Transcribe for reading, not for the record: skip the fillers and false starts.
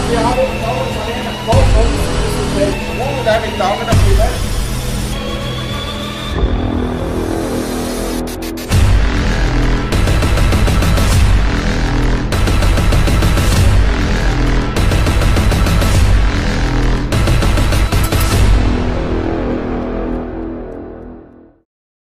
wir haben uns auch einen Kopf und da mit Daumen auf die Welt.